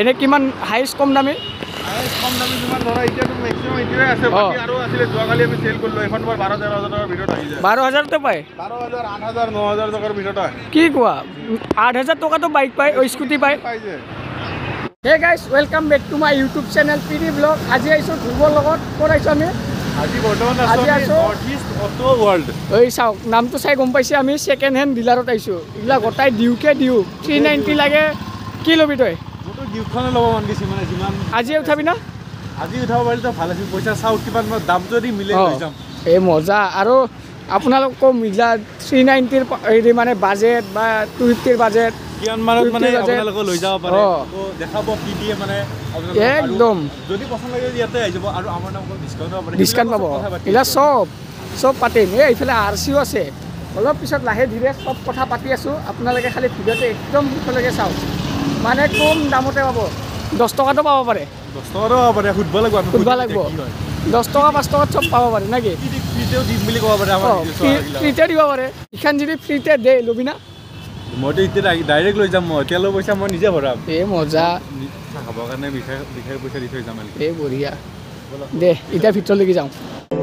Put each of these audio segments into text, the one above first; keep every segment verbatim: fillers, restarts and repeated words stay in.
এনে কিমান হাইষ্ট কম দামী হাইষ্ট কম দামী তোমাৰ ধৰা এতিয়াতো ম্যাক্সিমাম এতিয়াই আছে বাকি আৰু আছিলে যোৱাকালি আমি সেল কৰিলো এখন তোমাৰ বাৰ তেৰ হাজাৰ টকাৰ ভিতৰত আহি যায় বাৰ হাজাৰতে পায় বাৰ হাজাৰ আঠ হাজাৰ ন হাজাৰ টকাৰ ভিতৰত আহে কি কোৱা আঠ হাজাৰ টকাটো বাইক পায় ও স্কুটি পায় পাই যায় hey guys welcome back to my YouTube channel PD vlog আজি আইছো ধ্ৰুৱৰ লগত ক'ত আইছো আমি আজি বৰ্তমান আছো নৰ্থ ইষ্ট অটো ৱৰ্ল্ড এই চাওক নামটো চাই গম পাইছে আমি সেকেন্ড হেণ্ড ডিলাৰত আইছো ইলা গটাই ডিউকে ডিউ থ্ৰী নাইণ্টি লাগে কি লবি তই মোৰতো ডিউখনে ল'ব মন গৈছে মানে যিমান আজি উঠাবি না আজি উঠাব পাৰিলে ভাল আছিল পইচা চাওক কিমান দাম যদি মিলে লৈ যাম এই মজা আৰু আপোনালোকক মিলা থ্ৰী নাইণ্টিৰ হেৰি মানে বাজেট বা টু ফিফটিৰ বাজেট কিমান মানত মানে আপোনালোক লৈ যাব পাৰে তো দেখাব কি দিয়ে মানে একদম যদি পছন্দ লাগে ইয়াতে আহি যাব আৰু আমাৰ নামত ডিসকাউন্ট পাব ডিসকাউন্ট পাব ইলা সব সব পাতিম এই ইফালে আৰ চিও আছে অলপ পিছত লাহে ধীৰে সব কথা পাতি আছো আপোনালোকে খালি ভিডিঅ'টো একদম শেষলৈকে চাওক মানে কম দামতে পাব দহ টকাটো পাব পাৰে দহ টকাটো পাব পাৰে সুধব লাগিব আমি সুধব লাগিব দহ টকা পাঁচ টকাত সব পাব পাৰে নাকি ফ্ৰীতেও দিম বুলি ক'ব পাৰে আমাৰ ফ্ৰীতে দিব পাৰে ইখান যদি ফ্ৰীতে দে লবি না মইতো এতিয়া ডাইৰেক্ট লৈ যাম মই তেলৰ পইচা মই নিজে ভৰাম এই মজা খাবৰ কাৰণে বিশেষ বিশেষ পইচা দি থৈ যাম এই বঢ়িয়া দে এতিয়া ভিতৰলৈকে যাওঁ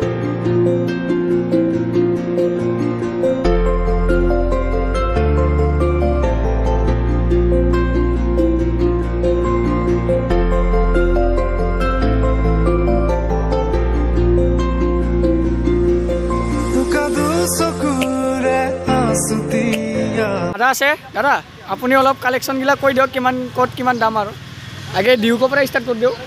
দাদা আছে দাদা আপুনি অলপ কালেকশ্যনবিলাক কৈ দিয়ক কিমান ক'ত কিমান দাম আৰু আগে ডিউকৰ পৰা ষ্টাৰ্ট কৰি দিওঁ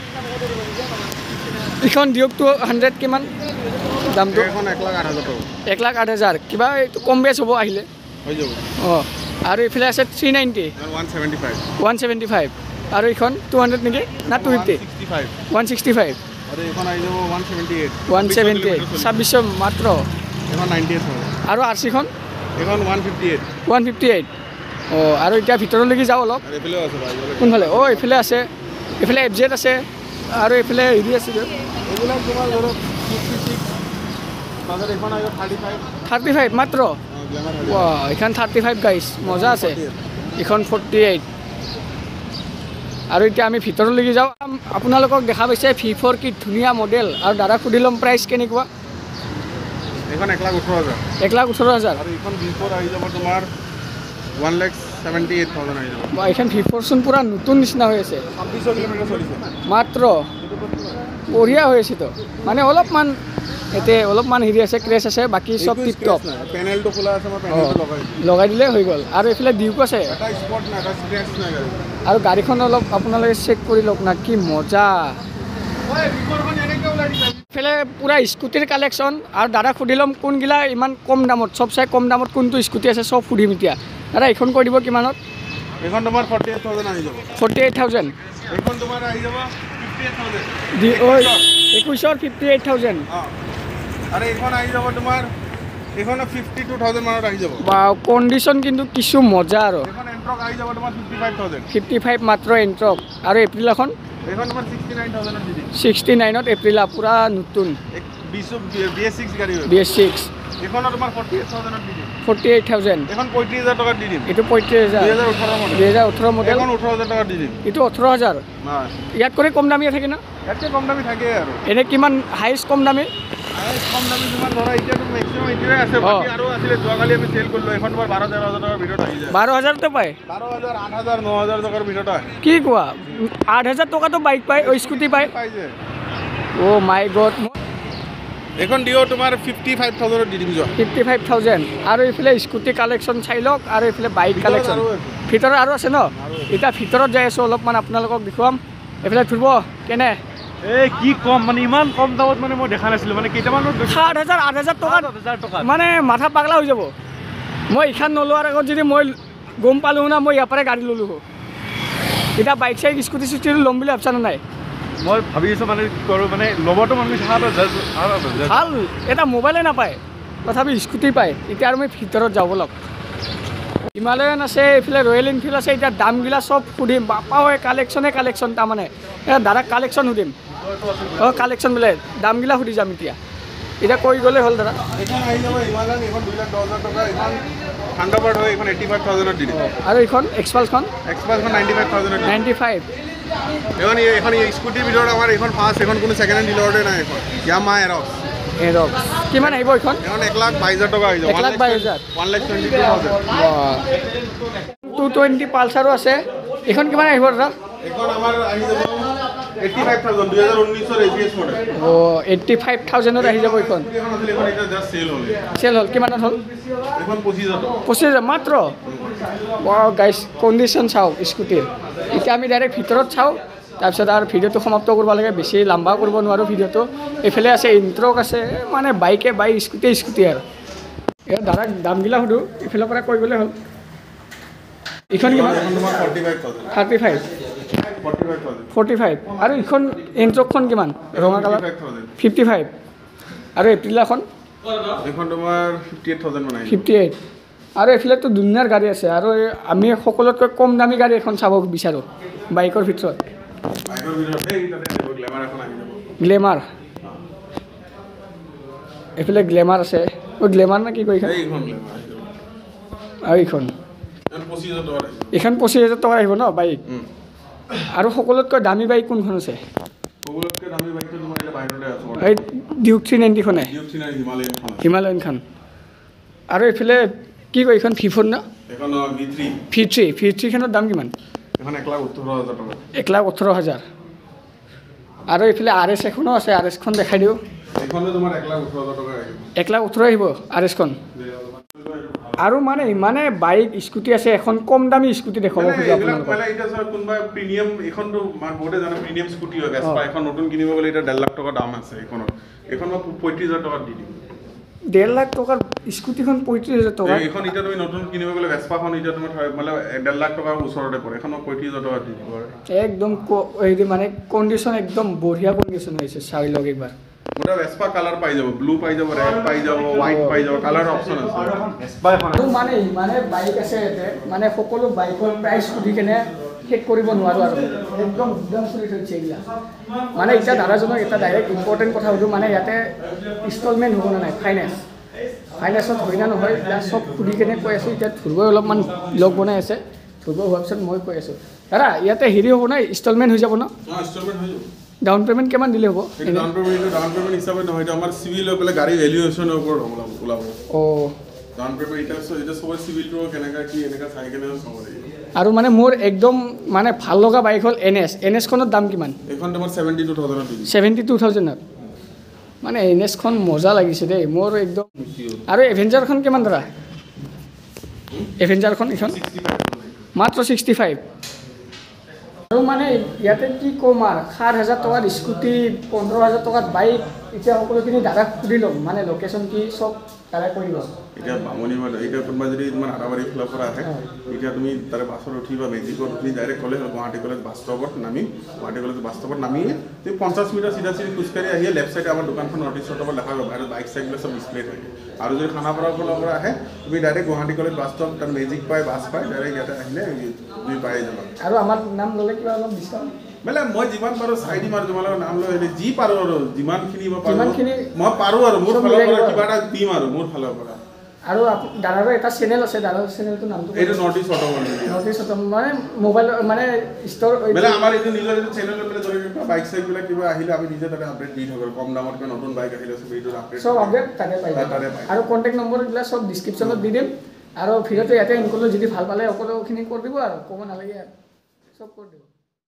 এইখন ডিউকটো হাণ্ড্ৰেড কিমান দামটো এখন এক লাখ আঠ হাজাৰ টকা এক লাখ আঠ হাজাৰ কিবা এইটো কম বেছ হ'ব আহিলে হৈ যাব অঁ আৰু এইফালে আছে three ninety one seventy five one seventy five আৰু এইখন টু হাণ্ড্ৰেড নেকি না two fifty one sixty five আৰু এইখন আহি যাব one seventy eight one seventy eight ছাব্বিছশ মাত্ৰ এইখন নাইণ্টি এইট আৰু আৰ চিখন এইখন one fifty eight one fifty eight অঁ আৰু এতিয়া ভিতৰলৈকে যাওঁ অলপ এইফালেও আছে কোনফালে অঁ এইফালে আছে এইফালে এফ জেড আছে আৰু এইফালে হেৰি আছে এইবিলাক তোমাৰ ধৰক ছিক্সটি ছিক্স মাজত এইখন আহিব থাৰ্টি ফাইভ থাৰ্টি ফাইভ মাত্ৰ ৱা এইখন থাৰ্টি ফাইভ গাইছ মজা আছে এইখন ফৰ্টি এইট আৰু এতিয়া আমি ভিতৰলৈকে যাওঁ আপোনালোকক দেখা পাইছে ভি ফ'ৰ কি ধুনীয়া মডেল আৰু দাদা সুধি ল'ম প্ৰাইচ কেনেকুৱা এইখন এক লাখ ওঠৰ হাজাৰ এক লাখ ওঠৰ হাজাৰ আৰু এইখন ভি ফ'ৰ আহি যাব তোমাৰ one lakh seventy eight thousand আহি যাব এইখন ভি ফ'ৰচোন পূৰা নতুন নিচিনা হৈ আছে ছাব্বিছ কিলোমিটাৰ চলিছে মাত্ৰ বঢ়িয়া হৈ আছে তো মানে অলপমান এতিয়া অলপমান হেৰি আছে ক্ৰেছ আছে বাকী চব টিপ টপ পেনেলটো খোলা আছে মই পেনেলটো লগাই লগাই দিলে হৈ গ'ল আৰু এইফালে ডিউক আছে এটা স্পট নাই এটা স্ক্ৰেচ নাই গাড়ী আৰু গাড়ীখন অলপ আপোনালোকে চেক কৰি লওক না কি মজা এইফালে পূৰা স্কুটিৰ কালেকশ্যন আৰু দাদা সুধি ল'ম কোনগিলা ইমান কম দামত চব চাই কম দামত কোনটো স্কুটি আছে চব সুধিম এতিয়া দাদা এইখন কৈ দিব কিমানত এইখন তোমাৰ ফৰ্টি এইট থাউজেণ্ড আহি যাব ফৰ্টি এইট থাউজেণ্ড এইখন তোমাৰ আহি যাব ফিফটি এইট থাউজেণ্ড দি ঐ একৈছৰ ফিফটি এইট থাউজেণ্ড অঁ আৰু এইখন আহি যাব তোমাৰ এইখন ফিফটি টু থাউজেণ্ড মানত আহি যাব বা কণ্ডিশ্যন কিন্তু কিছু মজা আৰু এইখন এণ্ট্ৰক আহি যাব তোমাৰ fifty five thousand fifty five মাত্ৰ এণ্ট্ৰক আৰু এপ্ৰিলাখন এইখন তোমাৰ ছিক্সটি নাইন থাউজেণ্ডত দি দিম ছিক্সটি নাইনত এপ্ৰিলা পূৰা নতুন বি এছ ছিক্স গাড়ী বি এছ ছিক্স এইখনত তোমাৰ ফৰ্টি এইট থাউজেণ্ডত দি দিম ফৰ্টি এইট থাউজেণ্ড এইখন পঁয়ত্ৰিছ হাজাৰ টকাত দি দিম এইটো পঁয়ত্ৰিছ হাজাৰ দুহেজাৰ ওঠৰ মডেল দুহেজাৰ ওঠৰ মডেল এইখন ওঠৰ হাজাৰ টকাত দি দিম এইটো ওঠৰ হাজাৰ ইয়াত কৰি কম দামী থাকে না ইয়াতকৈ কম দামী থাকে আৰু এনে কিমান হাইষ্ট কম দামী হাইষ্ট কম দামী তোমাৰ ধৰা এতিয়াতো মেক্সিমাম এতিয়াই আছে বাকী আৰু আছিলে যোৱাকালি আমি সেল কৰিলোঁ এইখন তোমাৰ বাৰ তেৰ হাজাৰ টকাৰ ভিতৰত আহি যায় বাৰ হাজাৰতে পায় বাৰ হাজাৰ আঠ হাজাৰ ন হাজাৰ টকাৰ ভিতৰত আহে কি কোৱা আঠ হাজাৰ টকাটো বাইক পায় স্কুটি পায় পাই যায় অ' মাই গড এইখন দিও তোমাৰ ফিফটি ফাইভ থাউজেণ্ডত দি দিম যোৱা ফিফটি ফাইভ থাউজেণ্ড আৰু এইফালে স্কুটি কালেকশ্যন চাই লওক আৰু এইফালে বাইক কালেকশ্যন ভিতৰত আৰু আছে ন এতিয়া ভিতৰত যাই আছোঁ অলপমান আপোনালোকক দেখুৱাম এইফালে ধৰিব কেনে এই কি কম মানে ইমান কম দামত মানে মই দেখা নাছিলোঁ মানে কেইটামান সাত হাজাৰ আঠ হাজাৰ টকা মানে মাথা পাগলা হৈ যাব মই এইখন নলোৱাৰ আগত যদি মই গম পালোঁ না মই ইয়াৰ পৰাই গাড়ী ল'লোঁ এতিয়া বাইক চাইক স্কুটি চিস্কুটি ল'ম বুলি ভাবছা নাই মই ভাবি আছোঁ মানে কৰোঁ মানে ল'বতো মানুহ ভাল এটা মোবাইলে নাপায় তথাপি স্কুটি পায় এতিয়া আৰু মই ভিতৰত যাব লগ হিমালয়ান আছে এইফালে ৰয়েল এনফিল্ড আছে এতিয়া দামগিলা চব সুধিম বাপা হয় কালেকশ্যনে কালেকশ্যন তাৰমানে এতিয়া দাদাক কালেকশ্যন সুধিম অঁ কালেকশ্যন বোলে দামগিলা সুধি যাম এতিয়া এটা কৈ গ'লে হ'ল দাদা এখন আহি যাব হিমালয়ান এখন দুই লাখ দহ হাজাৰ টকা এখন থান্ডাৰবাৰ্ড হয় এখন এইটি ফাইভ থাউজেণ্ডত দি দিম আৰু এইখন এক্সপালছখন এক্সপালছখন নাইণ্টি ফাইভ থাউজেণ্ডত নাইণ্টি ফাইভ এখন এখন স্কুটিৰ ভিতৰত আমাৰ এখন ফাৰ্ষ্ট এখন কোনো ছেকেণ্ড হেণ্ড ডিলাৰতে নাই এখন ইয়ামা এৰক্স এৰক্স কিমান আহিব এইখন এখন এক লাখ বাইছ হাজাৰ টকা আহিব এক লাখ বাইছ হাজাৰ one lakh twenty two thousand two twenty পালচাৰো আছে এইখন কিমান আহিব দাদা এখন আমাৰ আহি যাব এইট্টি ফাইভ থাউজেণ্ড দুহেজাৰ ঊনৈছৰ এ বি এছ মডেল অঁ এইট্টি ফাইভ থাউজেণ্ডত আহি যাব এইখন এখন আছিল এখন এতিয়া জাষ্ট চেল হ'ল চেল হ'ল কিমানত হ'ল এখন পঁচিছ হাজাৰ টকা পঁচিছ হাজাৰ মাত্ৰ গাইছ কণ্ডিশ্যন চাওক স্কুটিৰ এতিয়া আমি ডাইৰেক্ট ভিতৰত চাওঁ তাৰপিছত আৰু ভিডিঅ'টো সমাপ্ত কৰিব লাগে বেছি লম্বা কৰিব নোৱাৰোঁ ভিডিঅ'টো এইফালে আছে ইণ্ট্ৰক আছে মানে বাইকে বাইক স্কুটিয়ে স্কুটি আৰু এই দাদাক দামগিলা সুধোঁ ইফালৰ পৰা কৈ গ'লে হ'ল এইখন কিমান থাৰ্টি ফাইভ ফৰ্টি ফাইভ আৰু এইখন ইণ্ট্ৰকখন কিমান ৰঙা কালাৰ ফিফটি ফাইভ আৰু এপ্ৰিলাখন এইখন তোমাৰ ফিফটি এইট থাউজেণ্ড মান ফিফটি এইট আৰু এইফালেতো দুনিয়াৰ গাড়ী আছে আৰু আমি সকলোতকৈ কম দামী গাড়ী এখন চাব বিচাৰোঁ বাইকৰ ভিতৰত গ্লেমাৰ এইফালে গ্লেমাৰ আছে অ' গ্লেমাৰ নে কি কয় আৰু এইখন এইখন পঁচিছ হাজাৰ টকা আহিব ন বাইক আৰু সকলোতকৈ দামী বাইক কোনখন আছে এই ডিউক থ্ৰী নাইণ্টিখনে হিমালয়নখন আৰু এইফালে কি কয় এইখন ভি ফ'ৰ ন ভি থ্ৰী ভি থ্ৰীখনৰ দাম কিমান এক লাখ ওঠৰ হাজাৰ আৰু এইফালে আৰ এছ এখনো আছে আৰ এছখন দেখাই দিওঁ এক লাখ ওঠৰ আহিব আৰ এছখন আৰু মানে ইমানে বাইক স্কুটি আছে এখন কম দামী স্কুটি দেখাব খোজো আপোনালোকক কোনোবা প্ৰিমিয়াম এইখনতো বহুতে জানে প্ৰিমিয়াম স্কুটি হয় ভেস্পা এখন নতুন কিনিব গ'লে এতিয়া ডেৰ লাখ টকা দাম আছে এইখনৰ এইখন মই পঁয়ত্ৰিছ হাজাৰ টকাত দি দিম ডেৰ লাখ টকাৰ স্কুটিখন পঁয়ত্ৰিছ হাজাৰ টকা এইখন এতিয়া তুমি নতুন কিনিব গ'লে ভেস্পাখন এতিয়া তোমাৰ মানে ডেৰ লাখ টকাৰ ওচৰতে পৰে এখন মই পঁয়ত্ৰিছ হাজাৰ টকাত দি দিব একদম হেৰি মানে কণ্ডিশ্যন একদম বঢ়িয়া কণ্ডিশ্যন হৈছে চাই লওক একবাৰ গোটা ভেস্পা কালাৰ পাই যাব ব্লু পাই যাব ৰেড পাই যাব হোৱাইট পাই যাব কালাৰ অপশ্যন আছে আৰু মানে ইমানে বাইক আছে ইয়াতে মানে সকলো বাইকৰ প্ৰাইচ সুধি কেনে শেষ কৰিব নোৱাৰোঁ আৰু একদম একদম চলি থৈছে এইবিলাক মানে এতিয়া দাদাজনক এটা ডাইৰেক্ট ইম্পৰ্টেণ্ট কথা সুধোঁ মানে ইয়াতে ইনষ্টলমেণ্ট হ'ব নে নাই ফাইনেন্স ফাইনেন্সত হয় না নহয় এতিয়া চব সুধি কেনে কৈ আছোঁ এতিয়া ধুৰবই অলপমান লগ বনাই আছে ধুৰব হোৱাৰ পিছত মই কৈ আছোঁ দাদা ইয়াতে হেৰি হ'ব ন ইনষ্টলমেণ্ট হৈ যাব ন ইনষ্টলমেণ্ট হৈ যাব ডাউন পে'মেণ্ট কিমান দিলে হ'ব ডাউন পে'মেণ্ট ডাউন পে'মেণ্ট হিচাপে নহয় আমাৰ চিভিল লৈ পেলাই গাড়ী ভেলুৱেশ্যনৰ ওপৰত ওলাব অঁ ডাউন পে'মেণ্ট এতিয়া এতিয়া চবৰে চিভিলটো কেনেকৈ কি এনেকৈ চাই কেনে চাব লাগিব আৰু মানে মোৰ একদম মানে ভাল লগা বাইক হ'ল এন এছ এন এছখনৰ দাম কিমান এইখন তোমাৰ ছেভেণ্টি টু থাউজেণ্ডত দিম ছেভেণ্টি টু থাউজেণ্ডত মানে এন এছখন মজা লাগিছে দেই মোৰ একদম আৰু এভেঞ্জাৰখন কিমান দাদা এভেঞ্জাৰখন এইখন মাত্ৰ ছিক্সটি ফাইভ আৰু মানে ইয়াতে কি ক'ম আৰু সাত হাজাৰ টকাত স্কুটি পোন্ধৰ হাজাৰ টকাত বাইক এতিয়া সকলোখিনি দাদাক সুধি ল'ম মানে লোকেশ্যন কি চব দাদাই কৈ দিব এতিয়া বামুণী এতিয়া কোনোবা যদি তোমাৰ আদাবাৰী ফালৰ পৰা আহে এতিয়া তুমি তাৰে বাছত উঠি বা মেজিকত উঠি direct college Guwahati college bus ষ্টপত নামি গুৱাহাটী কলেজ বাছ ষ্টপত নামি তুমি পঞ্চাছ মিটাৰ চিধা চিধি খোজকাঢ়ি আহিয়ে লেফ্ট চাইডে আমাৰ দোকানখন নৰ্থ ইষ্ট ষ্টপত দেখা পাবা আৰু বাইক চাইকবিলাক চব ডিছপ্লে থাকে আৰু যদি খানাপাৰাৰ ফালৰ পৰা আহে তুমি direct Guwahati college bus stop তাত মেজিক পাই বাছ পাই ডাইৰেক্ট ইয়াতে আহিলে তুমি পাই যাবা আৰু আমাৰ নাম ল'লে কিবা অলপ ডিছকাউণ্ট মানে মই যিমান পাৰোঁ চাই দিম আৰু তোমালোকৰ নাম লৈ আহিলে যি পাৰোঁ আৰু যিমানখিনি মই পাৰোঁ যিমানখিনি মই পাৰোঁ আৰু মোৰ ফালৰ পৰা কিবা এটা দিম আৰু মোৰ ফালৰ পৰা আৰু দাদাৰো এটা চেনেল আছে দাদাৰ চেনেলটোৰ নামটো এইটো North East Auto World North East মানে মোবাইল মানে ষ্ট'ৰ মানে আমাৰ এইটো নিজৰ এইটো চেনেল লৈ পেলাই যদি বাইক চাইকবিলাক কিবা আহিলে আমি নিজে তাতে আপডেট দি থাকোঁ কম দামত কিবা নতুন বাইক আহিলে চব এইটো আপডেট চব আপডেট তাতে পাই তাতে পাই আৰু কণ্টেক্ট নম্বৰবিলাক চব ডিছক্ৰিপশ্যনত দি দিম আৰু ভিডিঅ'টো ইয়াতে এণ্ড কৰিলোঁ যদি ভাল পালে সকলোখিনি কৰি দিব আৰু ক'ব নালাগে আৰু চব কৰি দিব